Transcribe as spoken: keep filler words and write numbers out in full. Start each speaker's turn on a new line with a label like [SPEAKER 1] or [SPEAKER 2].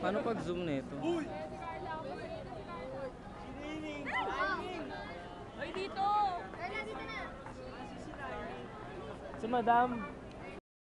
[SPEAKER 1] Paano pag zoom na ito?
[SPEAKER 2] Uy!
[SPEAKER 3] Hoy, dito!
[SPEAKER 2] Ay, nandito na!
[SPEAKER 1] Si Madam.